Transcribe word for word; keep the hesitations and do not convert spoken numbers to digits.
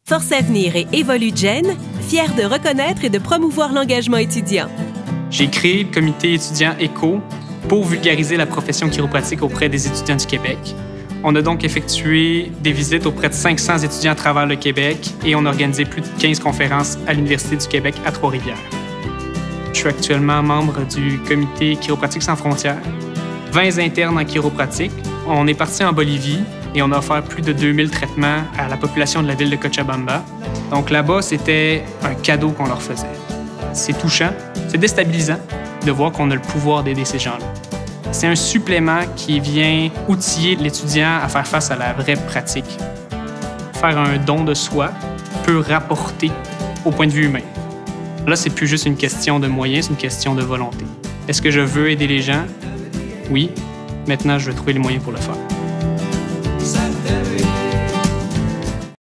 Force Avenir et Evolugen, fiers de reconnaître et de promouvoir l'engagement étudiant. J'ai créé le comité étudiant ECHO pour vulgariser la profession chiropratique auprès des étudiants du Québec. On a donc effectué des visites auprès de cinq cents étudiants à travers le Québec et on a organisé plus de quinze conférences à l'Université du Québec à Trois-Rivières. Je suis actuellement membre du comité Chiropratique sans frontières. vingt internes en chiropratique. On est parti en Bolivie et on a offert plus de deux mille traitements à la population de la ville de Cochabamba. Donc là-bas, c'était un cadeau qu'on leur faisait. C'est touchant, c'est déstabilisant de voir qu'on a le pouvoir d'aider ces gens-là. C'est un supplément qui vient outiller l'étudiant à faire face à la vraie pratique. Faire un don de soi peut rapporter au point de vue humain. Là, c'est plus juste une question de moyens, c'est une question de volonté. Est-ce que je veux aider les gens? Oui. Maintenant, je vais trouver les moyens pour le faire.